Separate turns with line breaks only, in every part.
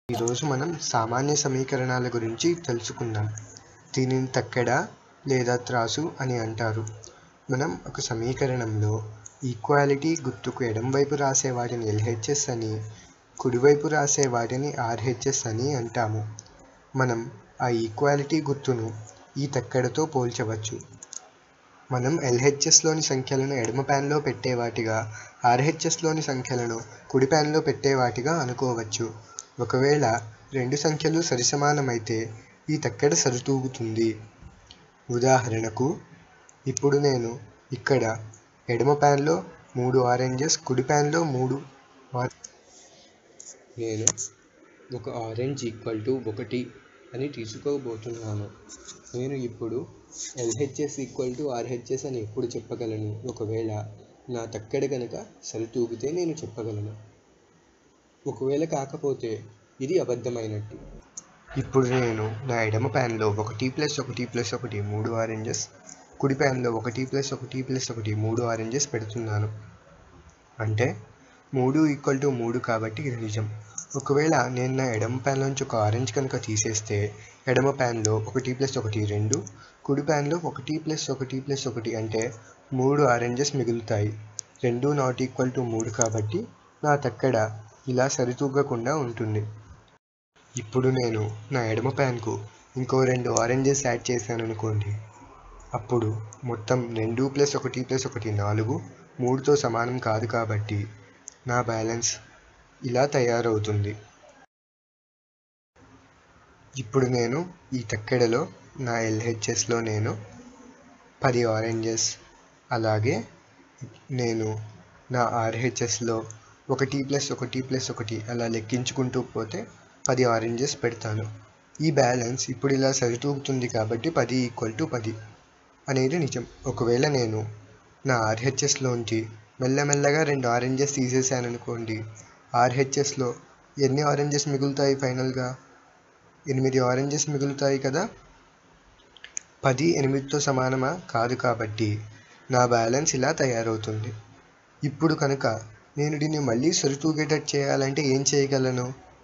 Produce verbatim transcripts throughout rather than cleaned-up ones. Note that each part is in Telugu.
ఈరోజు మనం సామాన్య సమీకరణాల గురించి తెలుసుకుందాం. దీనిని తక్కెడ లేదా త్రాసు అని అంటారు. మనం ఒక సమీకరణంలో ఈక్వాలిటీ గుర్తుకు ఎడమవైపు రాసే వాటిని ఎల్హెచ్ఎస్ అని, కుడివైపు రాసే వాటిని ఆర్హెచ్ఎస్ అని అంటాము. మనం ఆ ఈక్వాలిటీ గుర్తును ఈ తక్కెడతో పోల్చవచ్చు. మనం ఎల్హెచ్ఎస్లోని సంఖ్యలను ఎడమ ప్యాన్లో పెట్టేవాటిగా, ఆర్హెచ్ఎస్లోని సంఖ్యలను కుడి ప్యాన్లో పెట్టేవాటిగా అనుకోవచ్చు. ఒకవేళ రెండు సంఖ్యలు సరిసమానమైతే ఈ తక్కెడ సరితూగుతుంది. ఉదాహరణకు, ఇప్పుడు నేను ఇక్కడ ఎడమ ప్యాన్లో మూడు ఆరెంజెస్, కుడి ప్యాన్లో మూడు నేను ఒక ఆరెంజ్ ఈక్వల్ టు ఒకటి అని తీసుకోబోతున్నాను. నేను ఇప్పుడు ఎల్హెచ్ఎస్ ఈక్వల్ టు ఆర్హెచ్ఎస్ అని ఎప్పుడు చెప్పగలను? ఒకవేళ నా తక్కెడ కనుక సరితూగితే నేను చెప్పగలను. ఒకవేళ కాకపోతే ఇది అబద్ధమైనట్టు. ఇప్పుడు నేను నా ఎడమ ప్యాన్లో ఒకటి ప్లస్ ఒకటి ప్లస్ ఒకటి మూడు ఆరెంజెస్, కుడి ప్యాన్లో ఒకటి ప్లస్ ఒకటి ప్లస్ ఒకటి మూడు ఆరెంజెస్ పెడుతున్నాను. అంటే మూడు ఈక్వల్ టు మూడు కాబట్టి ఇది నిజం. ఒకవేళ నేను నా ఎడమ ప్యాన్ నుంచి ఒక ఆరెంజ్ కనుక తీసేస్తే ఎడమ ప్యాన్లో ఒకటి ప్లస్ ఒకటి రెండు, కుడి ప్యాన్లో ఒకటి ప్లస్ ఒకటి ప్లస్ ఒకటి అంటే మూడు ఆరెంజెస్ మిగులుతాయి. రెండు నాట్ ఈక్వల్ టు మూడు కాబట్టి నా తక్కెడ ఇలా సరితూగకుండా ఉంటుంది. ఇప్పుడు నేను నా ఎడమ ప్యాన్కు ఇంకో రెండు ఆరెంజెస్ యాడ్ చేశాను అనుకోండి. అప్పుడు మొత్తం రెండు ప్లస్ ఒకటి ప్లస్ ఒకటి నాలుగు, మూడుతో సమానం కాదు కాబట్టి నా బ్యాలెన్స్ ఇలా తయారవుతుంది. ఇప్పుడు నేను ఈ తక్కెడలో నా ఎల్హెచ్ఎస్లో నేను పది ఆరెంజెస్, అలాగే నేను నా ఆర్హెచ్ఎస్లో ఒకటి ప్లస్ ఒకటి ప్లస్ ఒకటి అలా లెక్కించుకుంటూ పోతే పది ఆరెంజెస్ పెడతాను. ఈ బ్యాలెన్స్ ఇప్పుడు ఇలా సరితూగుతుంది కాబట్టి పది ఈక్వల్ టు పది అనేది నిజం. ఒకవేళ నేను నా ఆర్హెచ్ఎస్లోంచి మెల్లమెల్లగా రెండు ఆరెంజెస్ తీసేసాను అనుకోండి. ఆర్హెచ్ఎస్లో ఎన్ని ఆరెంజెస్ మిగులుతాయి? ఫైనల్గా ఎనిమిది ఆరెంజెస్ మిగులుతాయి కదా. పది ఎనిమిదితో సమానమా? కాదు కాబట్టి నా బ్యాలెన్స్ ఇలా తయారవుతుంది. ఇప్పుడు కనుక నేను దీన్ని మళ్ళీ సరితూగేటట్టు చేయాలంటే ఏం చేయగలను?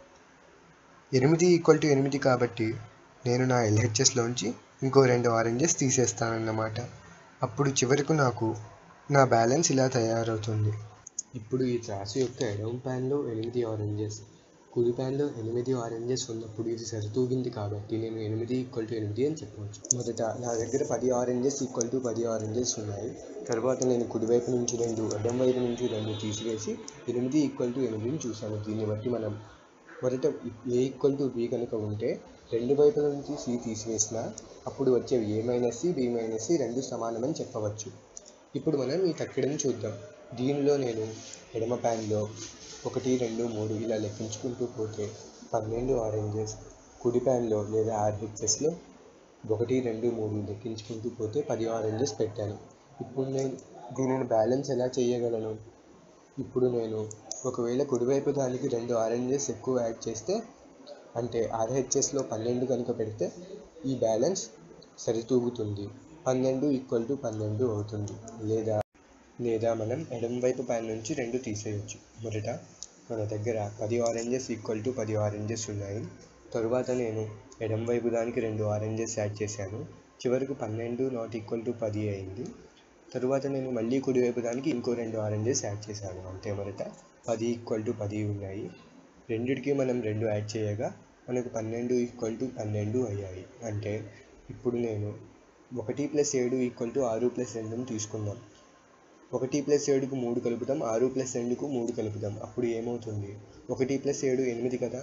ఎనిమిది ఈక్వల్ టు ఎనిమిది కాబట్టి నేను నా ఎల్హెచ్ఎస్లోంచి ఇంకో రెండు ఆరెంజెస్ తీసేస్తానన్నమాట. అప్పుడు చివరకు నాకు నా బ్యాలెన్స్ ఇలా తయారవుతుంది. ఇప్పుడు ఈ త్రాసు యొక్క ఎడమ ప్యాన్లో ఎనిమిది ఆరెంజెస్, కుడి ప్యాన్లో ఎనిమిది ఆరెంజెస్ ఉన్నప్పుడు ఇది సరితూగింది కాబట్టి నేను ఎనిమిది ఈక్వల్ టు ఎనిమిది అని చెప్పవచ్చు. మొదట నా దగ్గర పది ఆరెంజెస్ ఈక్వల్ టు పది ఆరెంజెస్ ఉన్నాయి. తర్వాత నేను కుడివైపు నుంచి రెండు, ఎడమ వైపు నుంచి రెండు తీసివేసి ఎనిమిది ఈక్వల్ టు ఎనిమిదిని చూశాను. దీన్ని బట్టి మనం మొదట ఏ ఈక్వల్ టు బి కనుక ఉంటే రెండు వైపుల నుంచి సి తీసివేసిన అప్పుడు వచ్చేవి A minus C, B minus C రెండు సమానమని చెప్పవచ్చు. ఇప్పుడు మనం ఈ తక్కెడని చూద్దాం. దీనిలో నేను ఎడమ ప్యాన్లో ఒకటి రెండు మూడు ఇలా లెక్కించుకుంటూ పోతే పన్నెండు ఆరెంజెస్, కుడి ప్యాన్లో లేదా ఆర్హెచ్ఎస్లో ఒకటి రెండు మూడు లెక్కించుకుంటూ పోతే పది ఆరెంజెస్ పెట్టాను. ఇప్పుడు నేను దీనిని బ్యాలెన్స్ ఎలా చేయగలను? ఇప్పుడు నేను ఒకవేళ కుడివైపు దానికి రెండు ఆరెంజెస్ ఎక్కువ యాడ్ చేస్తే, అంటే ఆర్హెచ్ఎస్లో పన్నెండు కనుక పెడితే ఈ బ్యాలెన్స్ సరితూగుతుంది. పన్నెండు ఈక్వల్ టు పన్నెండు అవుతుంది. లేదా లేదా మనం ఎడమవైపు ప్యాన్ నుంచి రెండు తీసేయచ్చు. మొదట మన దగ్గర పది ఆరెంజెస్ ఈక్వల్ టు పది ఆరెంజెస్ ఉన్నాయి. తరువాత నేను ఎడమవైపు దానికి రెండు ఆరెంజెస్ యాడ్ చేశాను. చివరకు పన్నెండు నాట్ ఈక్వల్ టు పది అయింది. తరువాత నేను మళ్ళీ కుడివైపు దానికి ఇంకో రెండు ఆరెంజెస్ యాడ్ చేశాను. అంటే మొదట పది ఈక్వల్ టు పది ఉన్నాయి. రెండిటికి మనం రెండు యాడ్ చేయగా మనకు పన్నెండు ఈక్వల్ టు పన్నెండు అయ్యాయి. అంటే ఇప్పుడు నేను ఒకటి ప్లస్ ఏడు ఈక్వల్ టు ఆరు ప్లస్ రెండును తీసుకుందాం. ఒకటి ప్లస్ ఏడుకు మూడు కలుపుదాం, ఆరు ప్లస్ రెండుకు మూడు కలుపుదాం. అప్పుడు ఏమవుతుంది? ఒకటి ప్లస్ ఏడు ఎనిమిది కదా.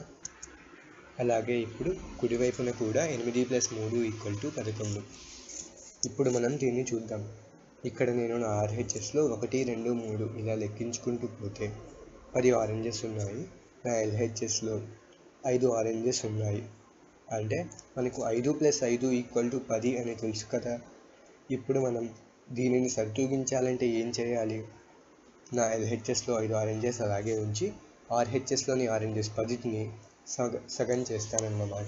అలాగే ఇప్పుడు కుడివైపున కూడా ఎనిమిది ప్లస్ మూడు ఈక్వల్ టు పదకొండు. ఇప్పుడు మనం దీన్ని చూద్దాం. ఇక్కడ నేను నా ఆర్హెచ్ఎస్లో ఒకటి రెండు మూడు ఇలా లెక్కించుకుంటూ పోతే పది ఆరెంజెస్ ఉన్నాయి. నా ఎల్హెచ్ఎస్లో ఐదు ఆరెంజెస్ ఉన్నాయి. అంటే మనకు ఐదు ప్లస్ ఐదు ఈక్వల్ టు పది అని తెలుసు కదా. ఇప్పుడు మనం దీనిని సరితూగించాలంటే ఏం చేయాలి? నా ఎల్హెచ్ఎస్లో ఐదు ఆరెంజెస్ అలాగే ఉంచి ఆర్హెచ్ఎస్లోని ఆరెంజెస్ పదిని సగ సగం చేస్తానన్నమాట.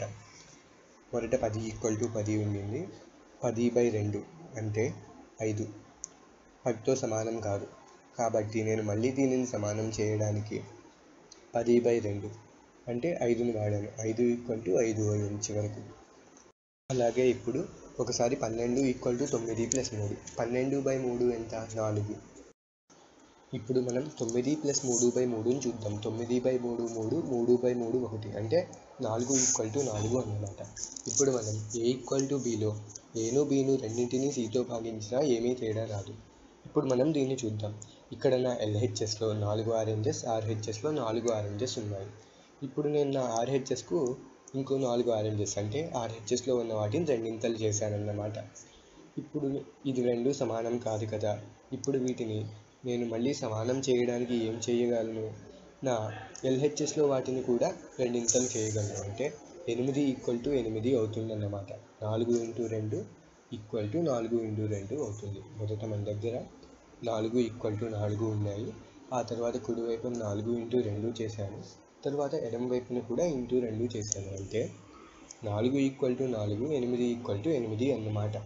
మొదట పది ఈక్వల్ టు పది ఉండింది. పది బై రెండు అంటే ఐదు, పదితో సమానం కాదు కాబట్టి నేను మళ్ళీ దీనిని సమానం చేయడానికి పది బై రెండు అంటే ఐదుని వాడాను. ఐదు ఈక్వల్ టు ఐదు అయింది చివరకు. అలాగే ఇప్పుడు ఒకసారి పన్నెండు ఈక్వల్ టు తొమ్మిది ప్లస్ మూడు. పన్నెండు బై మూడు ఎంత? నాలుగు. ఇప్పుడు మనం తొమ్మిది ప్లస్ మూడు బై మూడుని చూద్దాం. తొమ్మిది బై మూడు మూడు, మూడు బై మూడు ఒకటి, అంటే నాలుగు ఈక్వల్ టు నాలుగు అన్నమాట. ఇప్పుడు మనం ఏ ఈక్వల్ టు బీలో ఏను బీను రెండింటినీ సీతో భాగించినా ఏమీ తేడా రాదు. ఇప్పుడు మనం దీన్ని చూద్దాం. ఇక్కడ నా ఎల్హెచ్ఎస్లో నాలుగు ఆరెంజెస్, ఆర్హెచ్ఎస్లో నాలుగు ఆరెంజెస్ ఉన్నాయి. ఇప్పుడు నేను నా ఆర్హెచ్ఎస్కు ఇంకో నాలుగు ఆరెంజెస్ అంటే ఆర్హెచ్ఎస్లో ఉన్న వాటిని రెండింతలు చేశానన్నమాట. ఇప్పుడు ఇది రెండు సమానం కాదు కదా. ఇప్పుడు వీటిని నేను మళ్ళీ సమానం చేయడానికి ఏం చేయగలను? నా ఎల్హెచ్ఎస్లో వాటిని కూడా రెండింతలు చేయగలను. అంటే ఎనిమిది ఈక్వల్ టు ఎనిమిది అవుతుందన్నమాట. నాలుగు ఇంటూ రెండు ఈక్వల్ టు నాలుగు ఇంటూ రెండు అవుతుంది. మొదట మన దగ్గర నాలుగు ఈక్వల్ టు నాలుగు ఉన్నాయి. ఆ తర్వాత కుడివైపున నాలుగు ఇంటూ రెండు చేశాను. తర్వాత ఎడమ వైపున కూడా ఇంటూ రెండు చేశాను. అంటే నాలుగు ఈక్వల్ టు నాలుగు, ఎనిమిది ఈక్వల్ టు ఎనిమిది అన్నమాట.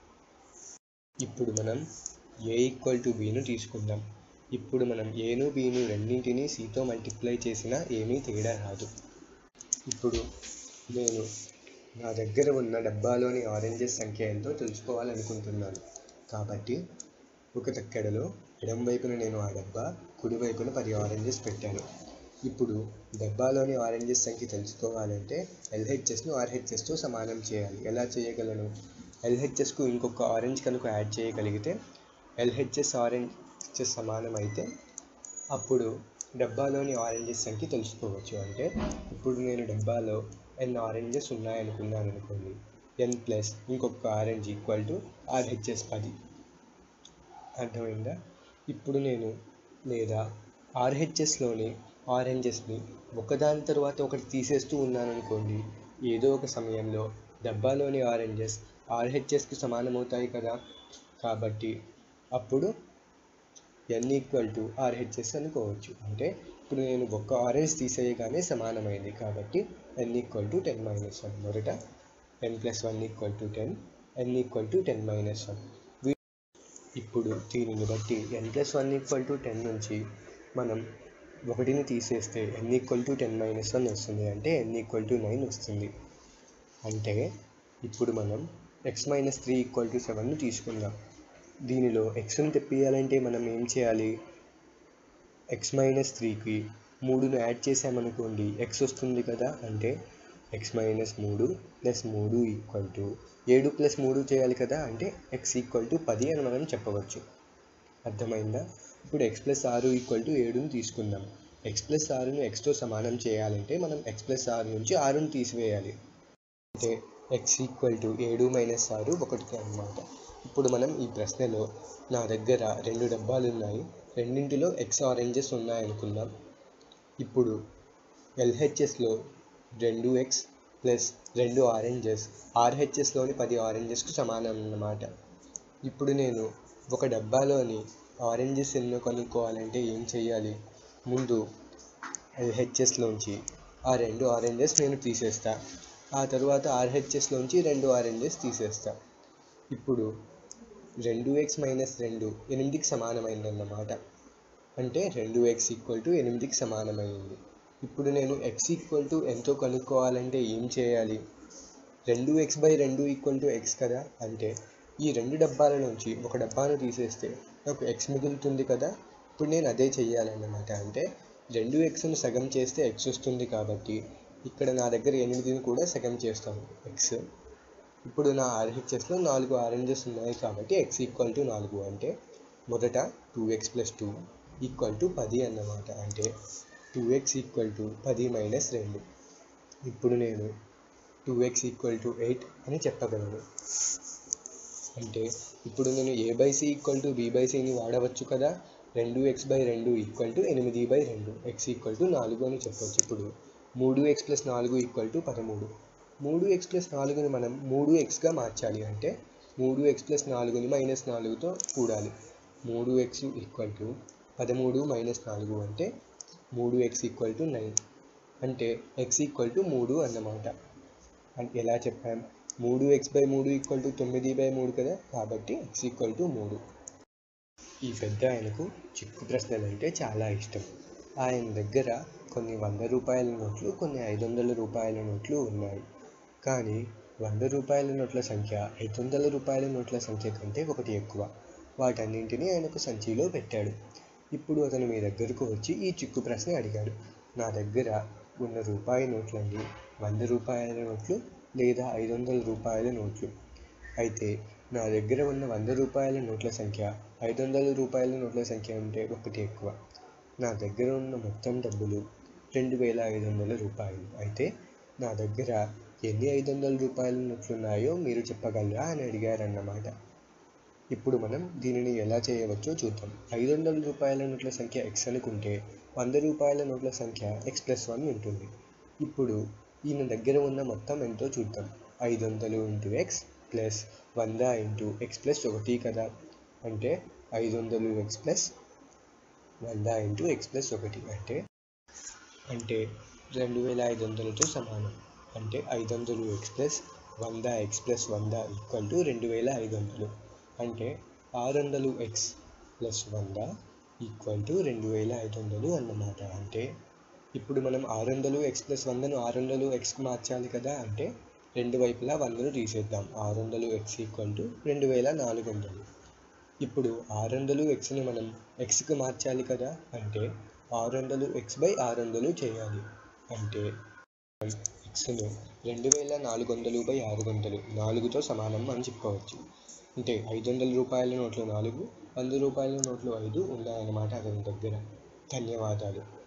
ఇప్పుడు మనం ఏ ఈక్వల్ టు బీను తీసుకుందాం. ఇప్పుడు మనం ఏను బీను రెండింటినీ సీతో మల్టిప్లై చేసినా ఏమీ తేడా రాదు. ఇప్పుడు నేను నా దగ్గర ఉన్న డబ్బాలోని ఆరెంజెస్ సంఖ్య ఎంతో తెలుసుకోవాలనుకుంటున్నాను. కాబట్టి ఒక తక్కెడలో ఎడమ వైపున నేను ఆ డబ్బా, కుడివైపున పది ఆరెంజెస్ పెట్టాను. ఇప్పుడు డబ్బాలోని ఆరెంజెస్ సంఖ్య తెలుసుకోవాలంటే ఎల్హెచ్ఎస్ను ఆర్హెచ్ఎస్తో సమానం చేయాలి. ఎలా చేయగలను? ఎల్హెచ్ఎస్కు ఇంకొక ఆరెంజ్ కనుక యాడ్ చేయగలిగితే ఎల్హెచ్ఎస్ ఆరెంజెస్ సమానం అయితే అప్పుడు డబ్బాలోని ఆరెంజెస్ సంఖ్య తెలుసుకోవచ్చు. అంటే ఇప్పుడు నేను డబ్బాలో ఎన్ ఆరెంజెస్ ఉన్నాయనుకున్నాను అనుకోండి. ఎన్ ప్లస్ ఇంకొక ఆరెంజ్ ఈక్వల్ టు ఆర్హెచ్ఎస్ పది. అర్థమైందా? ఇప్పుడు నేను లేదా ఆర్హెచ్ఎస్లోని ఆరెంజెస్ని ఒకదాని తర్వాత ఒకటి తీసేస్తూ ఉన్నాను అనుకోండి. ఏదో ఒక సమయంలో డబ్బాలోని ఆరెంజెస్ ఆర్హెచ్ఎస్కి సమానమవుతాయి కదా. కాబట్టి అప్పుడు ఎన్ ఈక్వల్ టు ఆర్హెచ్ఎస్ అనుకోవచ్చు. అంటే ఇప్పుడు నేను ఒక్క ఆరెంజ్ తీసేయగానే సమానమైంది. కాబట్టి N equal to ten minus one. మొదట N plus one equal to ten, N equal to ten minus one. ఇప్పుడు దీనిని బట్టి N plus one equal to ten నుంచి మనం ఒకటిని తీసేస్తే N equal to ten minus one వస్తుంది. అంటే ఎన్ ఈక్వల్ టు నైన్ వస్తుంది. అంటే ఇప్పుడు మనం X minus three equal to సెవెన్ను తీసుకుందాం. దీనిలో ఎక్స్ను తెప్పియాలంటే మనం ఏం చేయాలి? ఎక్స్ మైనస్ త్రీకి మూడును యాడ్ చేసామనుకోండి, ఎక్స్ వస్తుంది కదా. అంటే ఎక్స్ మైనస్ మూడు ప్లస్ మూడు ఈక్వల్ టు ఏడు ప్లస్ మూడు చేయాలి కదా. అంటే ఎక్స్ ఈక్వల్ టు పది అని మనం చెప్పవచ్చు. అర్థమైందా? ఇప్పుడు ఎక్స్ ప్లస్ ఆరు ఈక్వల్ టు ఏడును తీసుకుందాం. ఎక్స్ ప్లస్ ఆరును ఎక్స్తో సమానం చేయాలంటే మనం ఎక్స్ ప్లస్ ఆరు నుంచి ఆరును తీసివేయాలి. అంటే ఎక్స్ ఈక్వల్ టు ఏడు మైనస్ ఆరు ఒకటికి అన్నమాట. ఇప్పుడు మనం ఈ ప్రశ్నలో నా దగ్గర రెండు డబ్బాలు ఉన్నాయి. రెండింటిలో ఎక్స్ ఆరెంజెస్ ఉన్నాయనుకుందాం. ఇప్పుడు ఎల్హెచ్ఎస్లో రెండు ఎక్స్ ప్లస్ రెండు ఆరెంజెస్ ఆర్హెచ్ఎస్లోని పది ఆరెంజెస్కు సమానం అన్నమాట. ఇప్పుడు నేను ఒక డబ్బాలోని ఆరెంజెస్ ఎన్నో కనుక్కోవాలంటే ఏం చేయాలి? ముందు ఎల్హెచ్ఎస్లోంచి ఆ రెండు ఆరెంజెస్ నేను తీసేస్తా. ఆ తర్వాత ఆర్హెచ్ఎస్లోంచి రెండు ఆరెంజెస్ తీసేస్తా. ఇప్పుడు రెండు ఎక్స్ మైనస్ రెండు ఎనిమిదికి సమానమైందన్నమాట. అంటే రెండు ఎక్స్ ఈక్వల్ టు ఎనిమిదికి సమానమైంది. ఇప్పుడు నేను ఎక్స్ ఈక్వల్ టు ఎంతో కనుక్కోవాలంటే ఏం చేయాలి? రెండు ఎక్స్ బై రెండు ఈక్వల్ టు ఎక్స్ కదా. అంటే ఈ రెండు డబ్బాల నుంచి ఒక డబ్బాను తీసేస్తే నాకు ఎక్స్ మిగులుతుంది కదా. ఇప్పుడు నేను అదే చెయ్యాలన్నమాట. అంటే రెండు ఎక్స్ను సగం చేస్తే ఎక్స్ వస్తుంది. కాబట్టి ఇక్కడ నా దగ్గర ఎనిమిదిని కూడా సగం చేస్తాను, ఎక్స్. ఇప్పుడు నా ఆర్హెచ్ఎస్లో నాలుగు ఆరెంజెస్ ఉన్నాయి కాబట్టి ఎక్స్ ఈక్వల్ టు నాలుగు. అంటే మొదట two X plus two equal to పది అన్నమాట. అంటే టూ ఎక్స్ ఈక్వల్ టు పది మైనస్ రెండు. ఇప్పుడు నేను two X equal to eight అని చెప్పగలను. అంటే ఇప్పుడు నేను A by C equal to B by సిని వాడవచ్చు కదా. రెండు ఎక్స్ బై రెండు ఈక్వల్ టు ఎనిమిది బై రెండు, ఎక్స్ ఈక్వల్ టు నాలుగు అని చెప్పవచ్చు. ఇప్పుడు మూడు ఎక్స్ ప్లస్ నాలుగు ఈక్వల్ టు పదమూడు. మూడు ఎక్స్ ప్లస్ నాలుగుని మనం మూడు ఎక్స్గా మార్చాలి. అంటే మూడు ఎక్స్ ప్లస్ నాలుగుని మైనస్ నాలుగుతో కూడాలి. మూడు ఎక్స్ ఈక్వల్ టు పదమూడు మైనస్ నాలుగు. అంటే మూడు ఎక్స్ ఈక్వల్ టు నైన్. అంటే ఎక్స్ ఈక్వల్ టు మూడు అన్నమాట. అని ఎలా చెప్పాం? మూడు ఎక్స్ బై మూడు ఈక్వల్ టు తొమ్మిది బై మూడు కదా. కాబట్టి ఎక్స్ ఈక్వల్ టు మూడు. ఈ పెద్ద ఆయనకు చిక్కు ప్రశ్నలు అంటే చాలా ఇష్టం. ఆయన దగ్గర కొన్ని వంద రూపాయల నోట్లు, కొన్ని ఐదు వందల రూపాయల నోట్లు ఉన్నాయి. కానీ వంద రూపాయల నోట్ల సంఖ్య ఐదు వందల రూపాయల నోట్ల సంఖ్య కంటే ఒకటి ఎక్కువ. వాటన్నింటినీ ఆయన ఒక సంచిలో పెట్టాడు. ఇప్పుడు అతను మీ దగ్గరకు వచ్చి ఈ చిక్కు ప్రశ్న అడిగాడు. నా దగ్గర ఉన్న రూపాయి నోట్లన్నీ వంద రూపాయల నోట్లు లేదా ఐదు వందల రూపాయల నోట్లు. అయితే నా దగ్గర ఉన్న వంద రూపాయల నోట్ల సంఖ్య ఐదు వందల రూపాయల నోట్ల సంఖ్య కంటే ఒకటి ఎక్కువ. నా దగ్గర ఉన్న మొత్తం డబ్బులు రెండు వేల ఐదు వందల రూపాయలు. అయితే నా దగ్గర ఎన్ని ఐదు వందల రూపాయల నోట్లు ఉన్నాయో మీరు చెప్పగలరా అని అడిగారన్నమాట. ఇప్పుడు మనం దీనిని ఎలా చేయవచ్చో చూద్దాం. ఐదు వందల రూపాయల నోట్ల సంఖ్య ఎక్స్ అనుకుంటే వంద రూపాయల నోట్ల సంఖ్య ఎక్స్ ప్లస్ వన్ ఉంటుంది. ఇప్పుడు ఈయన దగ్గర ఉన్న మొత్తం ఎంతో చూద్దాం. ఐదు వందలు ఇంటూ ఎక్స్ ప్లస్ వంద ఇంటూ ఎక్స్ ప్లస్ ఒకటి కదా. అంటే ఐదు వందలు ఎక్స్ ప్లస్ వంద ఇంటూ ఎక్స్ ప్లస్ ఒకటి అంటే అంటే రెండు వేల ఐదు వందలతో సమానం. అంటే ఐదు వందలు ఎక్స్ ప్లస్ వంద ఎక్స్ ప్లస్ వంద ఈక్వల్ టు రెండు వేల ఐదు వందలు. అంటే ఆరు వందలు ఎక్స్ ప్లస్ వంద ఈక్వల్ టు రెండు వేల ఐదు వందలు అన్నమాట. అంటే ఇప్పుడు మనం ఆరు వందలు ఎక్స్ ప్లస్ వందను ఆరు వందలు ఎక్స్కి మార్చాలి కదా. అంటే రెండు వైపులా వందను తీసేద్దాం. ఆరు వందలు ఎక్స్ ఈక్వల్ టు రెండు వేల నాలుగు వందలు. ఇప్పుడు ఆరు వందలు ఎక్స్ని మనం ఎక్స్కి మార్చాలి కదా. అంటే ఆరు వందలు ఎక్స్ బై ఆరు వందలు చేయాలి. అంటే ఎక్స్ను రెండు వేల నాలుగు వందలు బై ఆరు వందలు నాలుగుతో సమానం అని చెప్పవచ్చు. అంటే ఐదు వందల రూపాయల నోట్లు నాలుగు, వంద రూపాయల నోట్లు ఐదు ఉన్నాయన్నమాట అతని దగ్గర. ధన్యవాదాలు.